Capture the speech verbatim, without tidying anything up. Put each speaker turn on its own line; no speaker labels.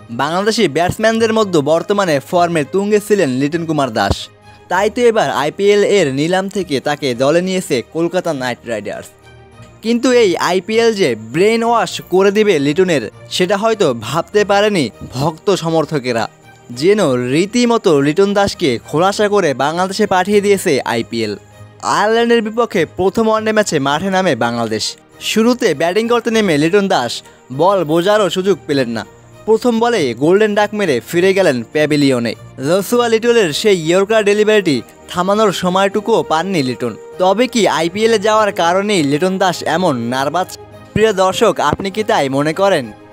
বাংলাদেশি ব্যাটসম্যানদের মধ্যে বর্তমানে ফর্মের তুঙ্গে ছিলেন লিটন কুমার দাস। তাই তো এবার আইপিএল এর নিলাম থেকে তাকে দলে নিয়েছে কলকাতা নাইট রাইডার্স। কিন্তু এই আইপিএল যে ব্রেন ওয়াশ করে দিবে লিটনের, সেটা হয়তো ভাবতে পারেনি ভক্ত সমর্থকেরা। যেন রীতিমতো লিটন দাসকে খোলাসা করে বাংলাদেশে পাঠিয়ে দিয়েছে আইপিএল। আয়ারল্যান্ডের বিপক্ষে প্রথম ওয়ানডে ম্যাচে মাঠে নামে বাংলাদেশ। শুরুতে ব্যাটিং করতে নেমে লিটন দাস বল বোঝারও সুযোগ পেলেন না। প্রথম বলে গোল্ডেন ডাক মেরে ফিরে গেলেন প্যাভিলিয়নে। জসুয়া লিটলের সেই ইয়র্কার ডেলিভারিটি থামানোর সময়টুকুও পাননি লিটন। তবে কি আইপিএলে যাওয়ার কারণেই লিটন দাস এমন নার্ভাস? প্রিয় দর্শক, আপনি কি তাই মনে করেন?